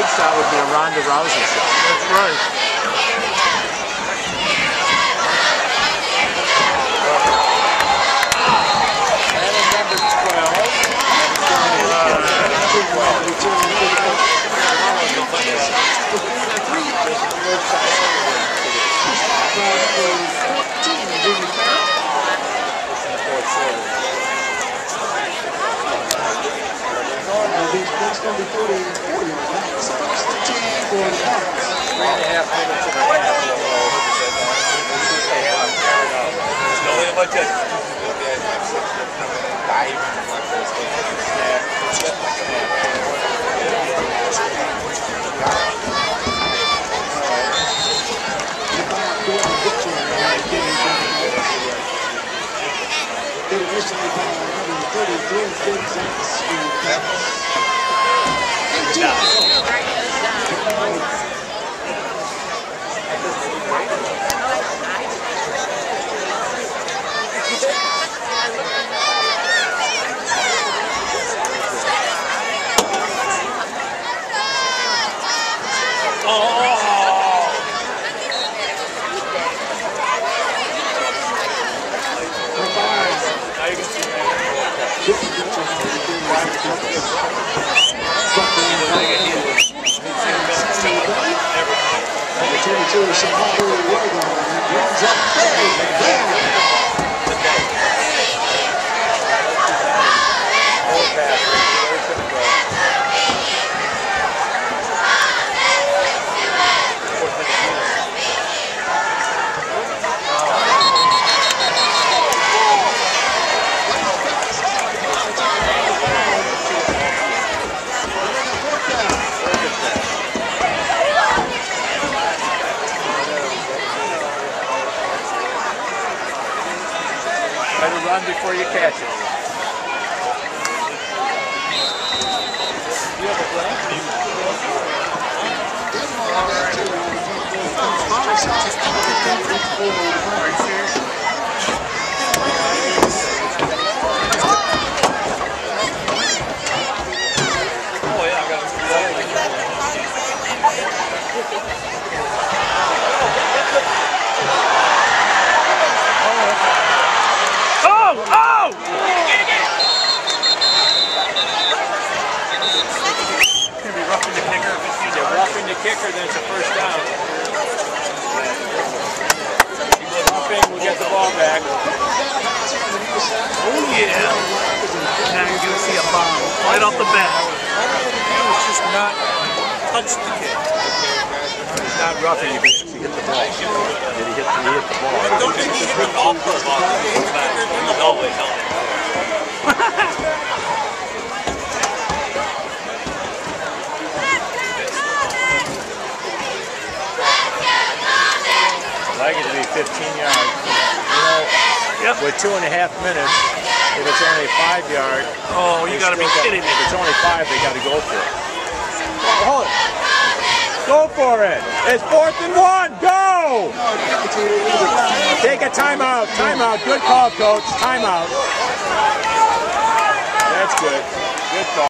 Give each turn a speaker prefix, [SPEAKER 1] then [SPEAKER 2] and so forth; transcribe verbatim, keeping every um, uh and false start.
[SPEAKER 1] shot would be a Ronda Rousey shot.
[SPEAKER 2] That's right.
[SPEAKER 1] And in number twelve.
[SPEAKER 3] It's going to be forty, forty. sixteen for the Comets.
[SPEAKER 1] Three and a half minutes of the half.
[SPEAKER 2] No, they like that.
[SPEAKER 1] Run before you catch it. You have a
[SPEAKER 2] Oh yeah, I got
[SPEAKER 1] kicker, then it's a first down. Roughing, we'll get the ball back.
[SPEAKER 2] Oh yeah. Now you're going to see a bomb right off the bat. It's just not touch the kid.
[SPEAKER 1] It's not roughing, you can actually hit the ball. Did he hit, he hit the ball?
[SPEAKER 2] Don't think he hit the golf club off the back. He's always helping.
[SPEAKER 1] I like it to be fifteen yards. You know,
[SPEAKER 2] yep.
[SPEAKER 1] With two and a half minutes, if it's only five yard.
[SPEAKER 2] Oh, you got to be kidding me.
[SPEAKER 1] If it's only five, they got to go for it. Hold it. Go for it. It's fourth and one. Go. Take a timeout. Timeout. Good call, coach. Timeout. That's good. Good call.